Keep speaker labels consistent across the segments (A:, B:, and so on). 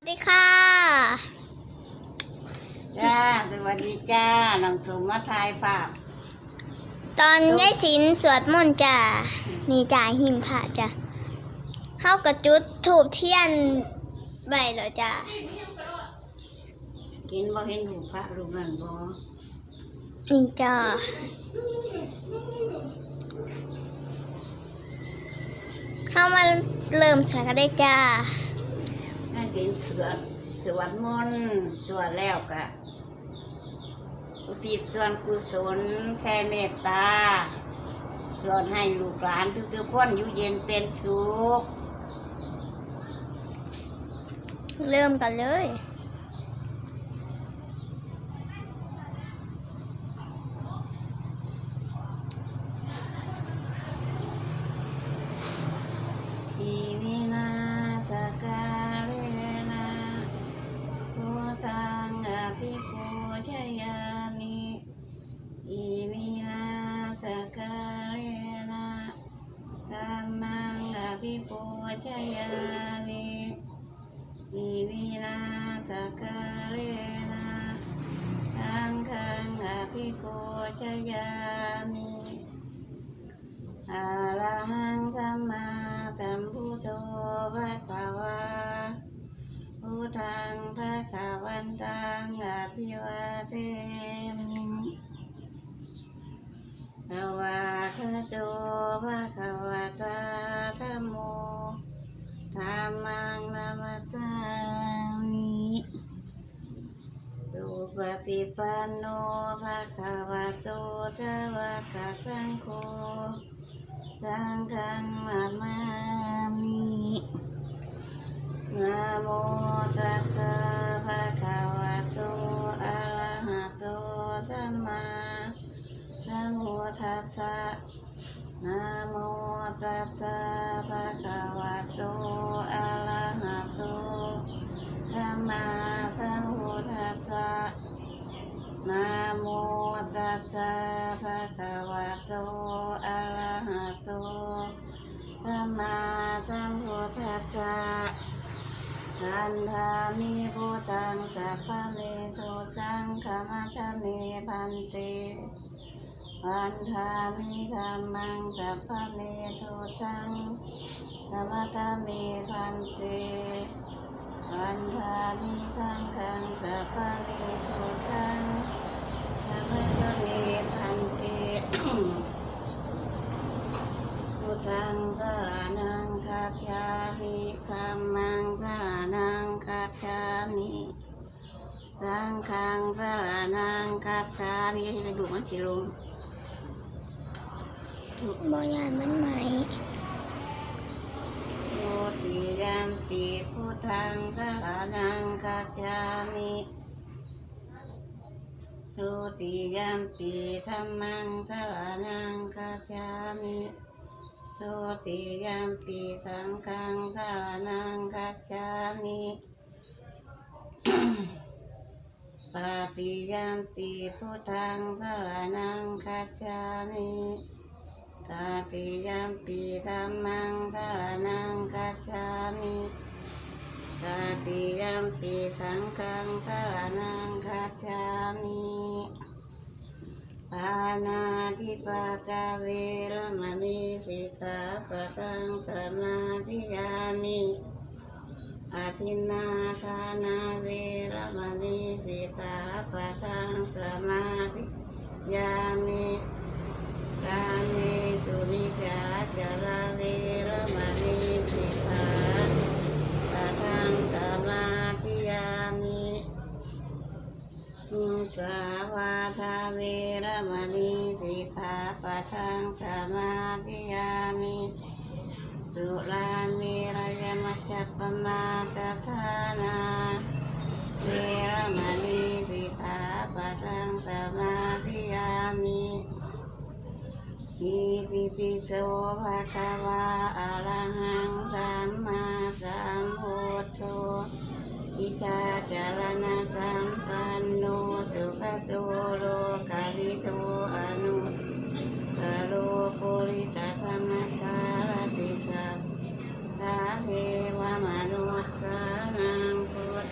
A: สวัสดีค่ะ
B: จ้าสวัสดีจ้าหลังสุมาทายภาพ
A: ตอนยายศิลสวดมนต์จ้านี่จ่าหิมพระจ้าเข้ากระจุดถูบเทียนใบเหรอจ้า
B: เห็นบ่เห็นรูปพระรูปนั้นบ่
A: นี่จ้าเข้ามาเริ่มสักได้จ้า
B: น่าจะสวดมนต์สวดแล้วกะอุทิศส่วนกุศลแผ่เมตตาหลอดให้ลูกหลานทุกคนอยู่เย็นเป็นสุข
A: เริ่มกันเลย
B: อิมินาสกาเลนะพุทธังอภิปูชยามิอิมินาสกาเลนะธัมมังอภิปูชยามิอิมินาสกาเลนะสังฆังอภิปูชยามิอะระหังสัมมาสัมพุทโธภะคะวาพุทธังภะคะวันตังอภิวาเทมิภวะคะโตภะคะวะตาธัมโมธัมมังนัมสสามิสุปฏิปันโนภะคะวะโตสาวกสังโฆสังฆังนามามินะโมตัสสะภะคะวะโตอะระหะโตสัมมาสัมพุทธัสสะนะโมตัสสะภะคะวะโตอะระหะโตสัมมาสัมพุทธัสสะนะโมตัสสะภะคะวะโตอะระหะโตสัมมาสัมพุทธัสสะอันธามิพุทธังสัพพะเมโทสังฆมัสสะเมพันเตอันธามิธัมมังสัพพะเมโทสังฆมัสสะเมพันเตอันธามิสังฆังสัพพะเมโทสังฆมัสสะเมพันเตพุทธังสรณังคัจฉามิธัมมังสรณังคัจฉามิสังฆังสรณังคัจฉามิให้เป็นดูมันสิลง
A: บอยานมันไหม
B: โยติยัมปิพุทธังสรณังคัจฉามิโยติยัมปิธัมมังสรณังคัจฉามิโยติยัมปิสังฆังสรณังคัจฉามิปาติยัมปิพุทธังสรณังคัจฉามิตาติยัมปิธัมมังสรณังคัจฉามิตาติยัมปิสังฆังสรณังคัจฉามิปานาติปาตาเวรมณีสิกขาปะทังสมาธิยามิอาทินนาทานาเวรมณีสิกขาปะทังสมาธิยามิกาเมสุมิจฉาจารเวรมณีสิกขาปะทังสมาธิยามิมุสาวาทาเวรมณีสิกขาปะทังสมาธิยามิสุราเมรยมัจจปมาทฐานาเวรมณีสิกขาปะทังสมาธิยามิอิติปิโสภะคะวะอะระหังสัมมาสัมพุทโธอิจาจารณะสัมปันโนสุขโตโลกวิทูอนุตตโรปุริสธรรมสารติสัพพะเทวมนุษสานังพุท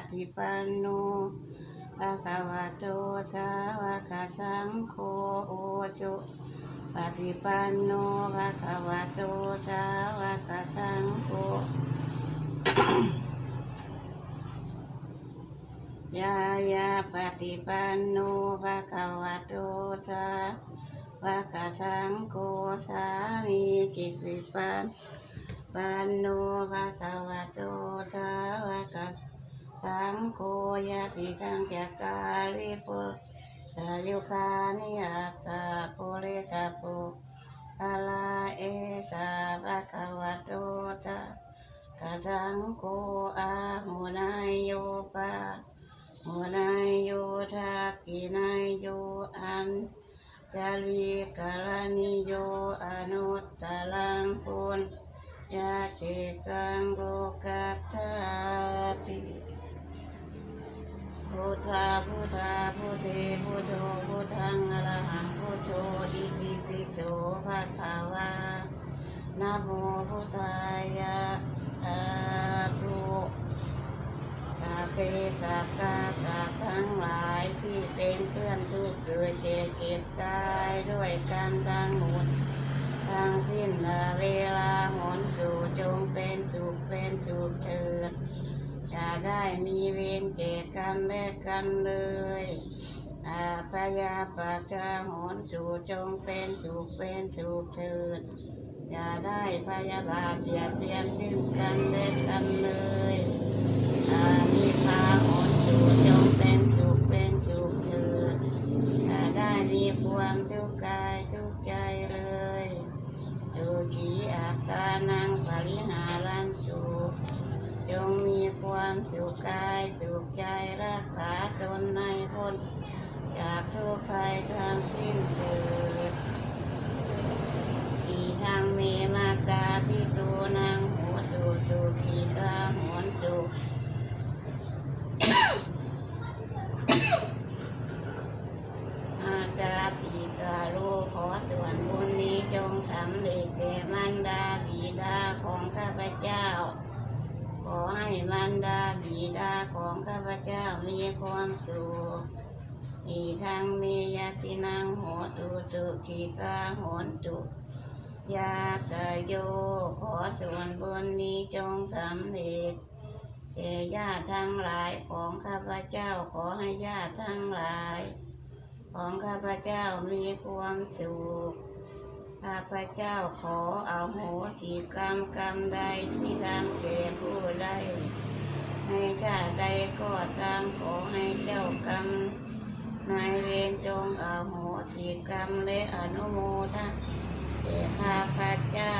B: ฏิปันโนภะคะวะโตสาวกสังโฆโอจุปฏิปันโนภะคะวะโตสาวกสังโฆยายาปฏิปันโนภะคะวะโตสาวกสังโฆสามีจิตสิปันโนภะคะวะโตสาวกสังโฆยะติสังขตาลิปุสายุคานิอัสสะโพลิสะปุอาลาเอสะภะคะวะโตสาวกสังโฆอาหุนายโยปะหุนายโยทักขินายโยอันจาริกาลานิโยอนุตตรังปุญญาเกตังโลกัสสติพุทธาพุทธาพุทธิพุทโธพุทธังอรหังพุทโธอิติปิโสภะคะวานะโมพุทธายะอาทุตาเปสัตตาสัตว์ทั้งหลายที่เป็นเพื่อนทุกข์เกิดแก่เก็บตายด้วยกันทั้งหมดทั้งสิ้นเวลาหนสู่จงเป็นสุขเถิดอย่าได้มีเวรแก่กันและกันเลยพยาปาจาหนสู่จงเป็นสุขเถิดอย่าได้พยาบาทเบียดเบียนซึ่งกันและกันเลยมีพาหนสู่จงเป็นสุขเถิดอย่าได้มีความทุกข์กายทุกข์ใจเลยตุขีอัตตานังปริหารันตุจงมีความสุขกายสุขใจรักษาตนในพ้นจากทุกข์ภัยทั้งสิ้นเถิดอีทางเมมาตาพิตูนังโหตุสุขีตาโหนตุอาจาปิตาโลขอส่วนบุญนี้จงสำเร็จแก่มารดาบิดาของข้าพเจ้าขอให้มารดาบิดาของข้าพเจ้ามีความสุขอีทางเมยตินังโหตุสุขีตาโหนตุยาตโยขอส่วนบุญนี้จงสำเร็จแก่ญาติทั้งหลายของข้าพเจ้าขอให้ญาติทั้งหลายของข้าพเจ้ามีความสุขข้าพเจ้าขอเอาโหสิกรรมใดที่ทำแก่ผู้ใดให้ชาติใดก็ตามขอให้เจ้ากรรมนายเวรจงเอาโหสิกรรมและอนุโมทนาแก่ข้าพเจ้า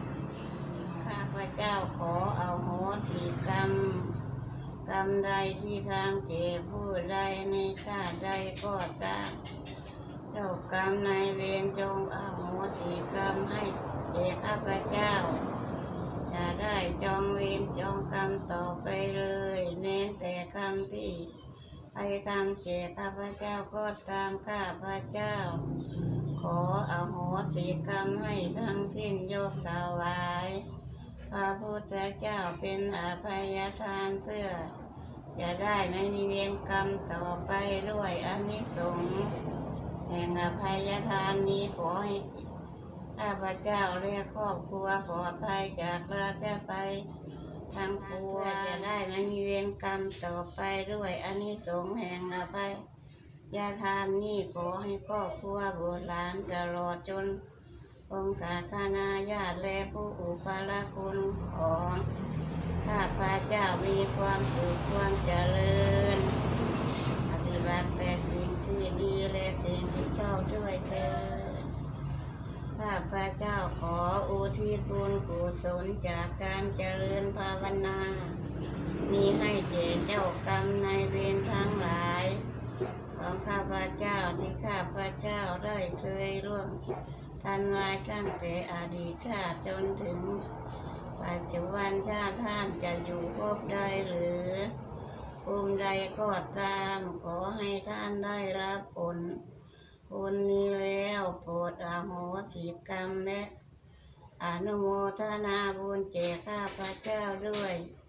B: ขอเอาโหสิกรรมใดที่ทำแก่ผู้ใดในชาติใดก็ตามเจ้ากรรมนายเวรจงอโหสิกรรมให้แก่ข้าพเจ้าอย่าได้จองเวรจองกรรมต่อไปเลยแม้แต่กรรมที่ให้กรรมแก่ข้าพเจ้าก็ตามข้าพเจ้าขออโหสิกรรมให้ทั้งสิ้นยกถวายพระพุทธเจ้าเป็นอภัยทานเพื่ออย่าได้ไม่มีเวรกรรมต่อไปด้วยอานิสงส์แห่งอภัยทานนี้ขอให้ข้าพเจ้าและครอบครัวปลอดภัยจากราชภัยทั้งปวงจะได้ไม่มีเวรกรรมต่อไปด้วยอานิสงส์แห่งอภัยทานนี้ขอให้ครอบครัวบุตรหลานตลอดจนองค์สาคนาญาติและผู้อุปการคุณของข้าพเจ้ามีความสุขความเจริญปฏิบัติแต่สิ่งที่ดีและสิ่งที่ชอบด้วยเถิดข้าพเจ้าขออุทิศบุญกุศลจากการเจริญภาวนานี้ให้แก่เจ้ากรรมนายเวรทั้งหลายของข้าพเจ้าที่ข้าพเจ้าได้เคยร่วมทันไว้ตั้งแต่อดีตชาติจนถึงปัจจุบันชาติท่านจะอยู่ภพใดหรือภูมิใดก็ตามขอให้ท่านได้รับผลบุญนี้แล้วโปรดอโหสิกรรมและอนุโมทนาบุญแก่ข้าพเจ้าด้วย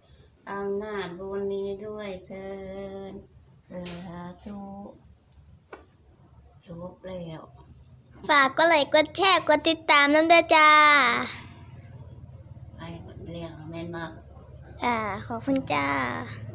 B: อำนาจบุญนี้ด้วยเถิดสาธุจบแล้ว
A: ฝากก็เลยกดแชร์กดติดตามน้ำเด้อจ้า
B: ไปเรียกแม่นมาก
A: ขอบคุณจ้า